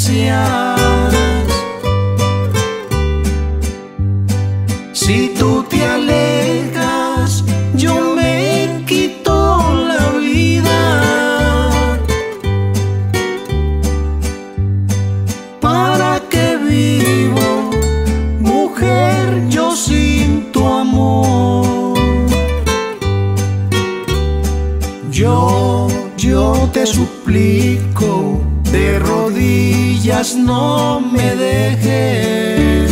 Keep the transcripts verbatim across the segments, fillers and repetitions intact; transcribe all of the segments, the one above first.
caricias. Si tú te alejas, yo me quito la vida. ¿Para qué vivo, mujer, yo sin tu amor? Yo, yo te suplico, de rodillas no me dejes.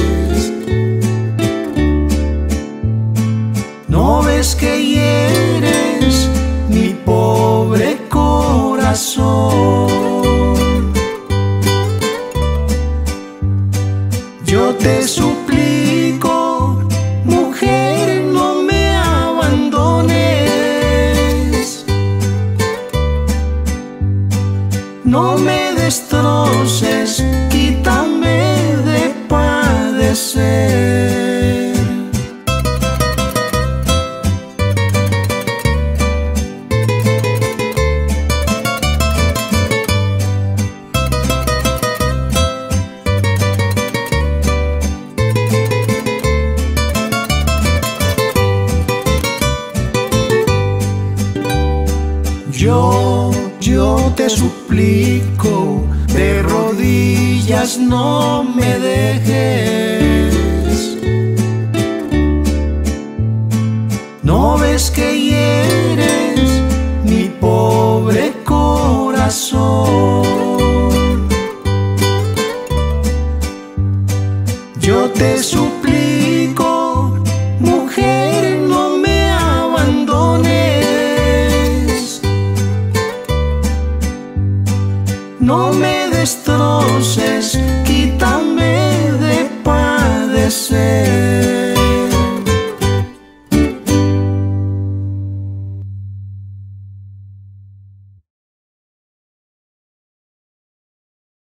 ¿No ves que hieres mi pobre corazón? Yo te suplico, mujer, no me abandones. No me destroces, quítame de padecer. Yo, yo te suplico, de rodillas no me dejes. ¿No ves que hieres mi pobre corazón? Yo te suplico,